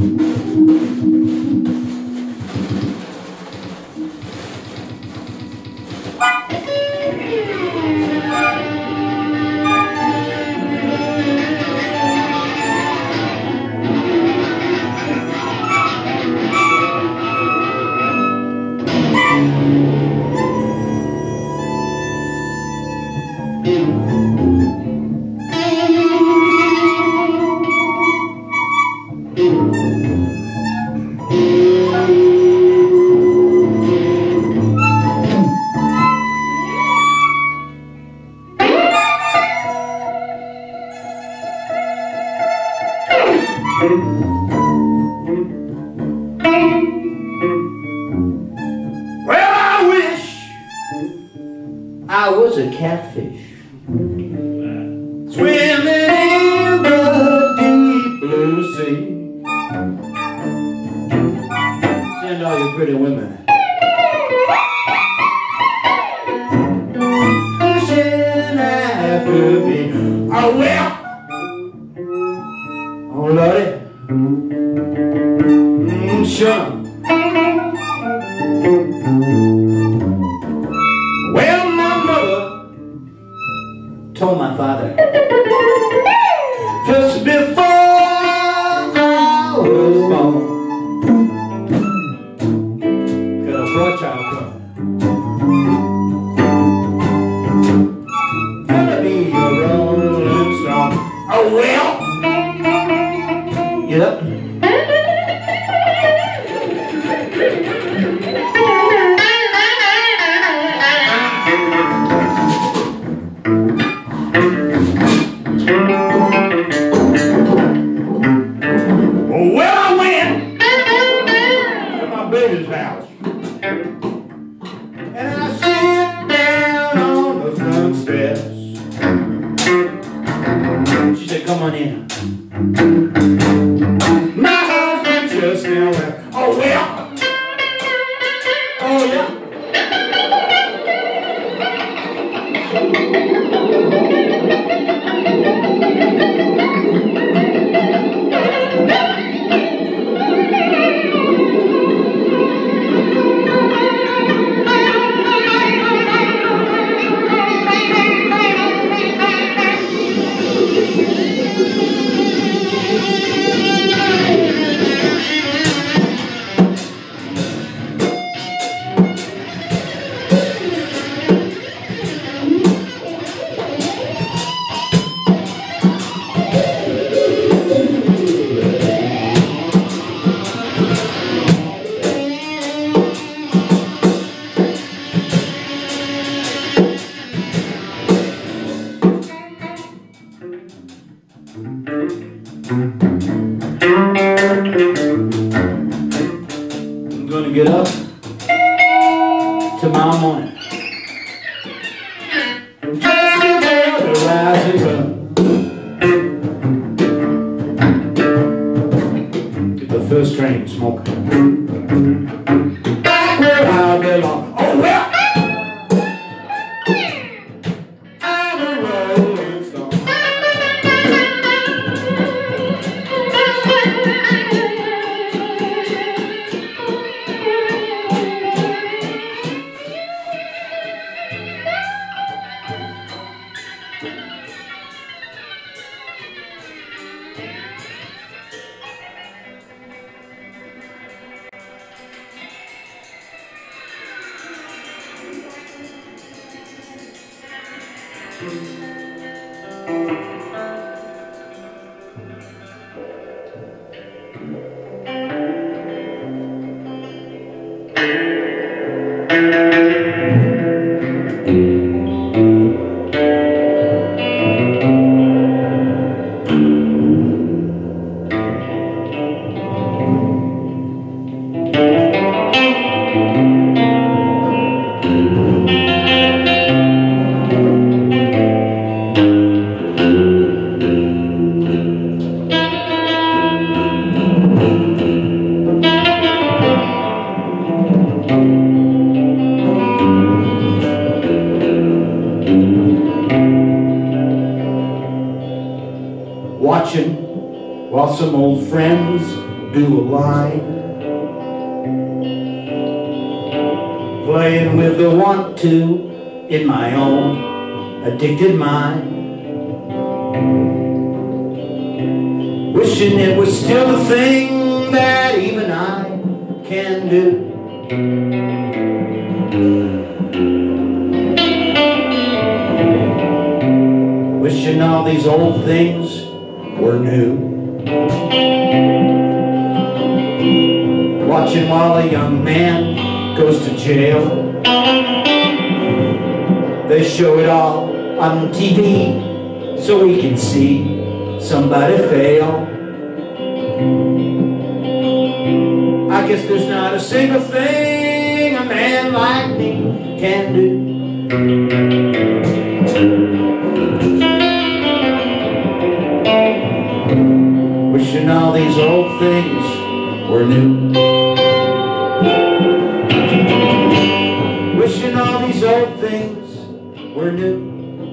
Well, I wish I was a catfish swimming in the deep blue sea. Send all your pretty women pushing after me. Oh well, oh Lordy, sure. Well, my mother told my father just before I was born, got a boy child coming, gonna be a rolling stone. Oh well, yep. Well, I went to my baby's house, and I sit down on the front steps. She said, come on in. My husband just now went, oh well, oh yeah. I'm gonna get up tomorrow morning just before the rising sun. Get the first train smoking back where I belong. Oh well, I'm a rolling stone. Watching while some old friends do a line, playing with the want to in my own addicted mind, wishing it was still the thing that even I can do. Wishing all these old things were new. Watching while a young man goes to jail. They show it all on TV so we can see somebody fail. I guess there's not a single thing a man like me can do. Wishing all these old things were new. Wishing all these old things were new.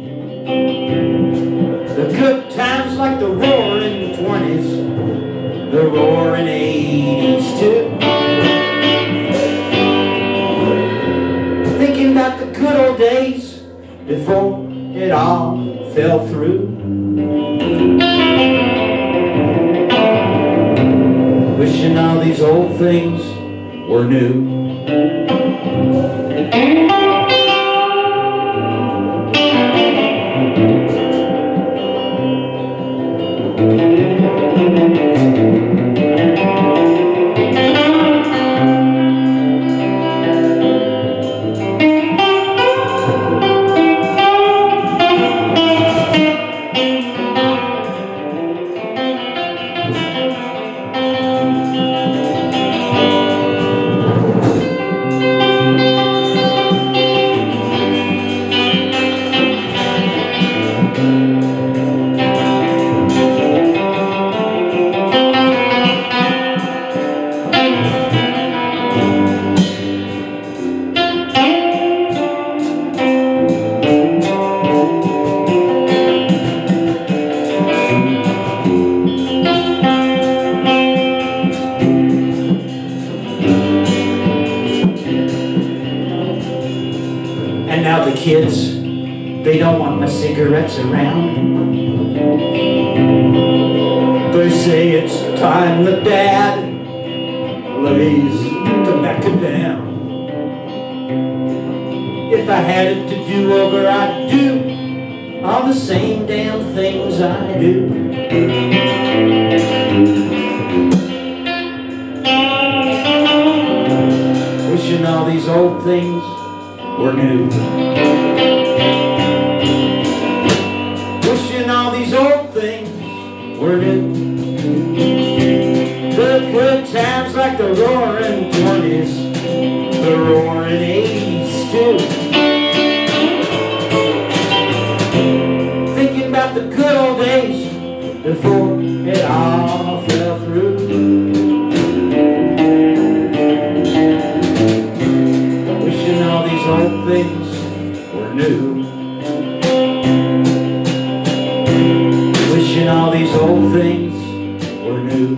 The good times like the roaring 20s, the roaring 80s too. Thinking about the good old days before it all fell through. Wishing all these old things were new. And now the kids, they don't want my cigarettes around. They say it's time that Dad lays tobacco down. If I had it to do over, I'd do all the same damn things I do. Wishing all these old things were new. Wishing all these old things were new. The good times like the roaring 20s, the roaring 80s too. Thinking about the good old days before it all fell through. Wishing all these old things were new. Wishing all these old things were new.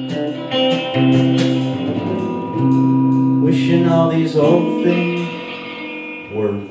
Wishing all these old things were new.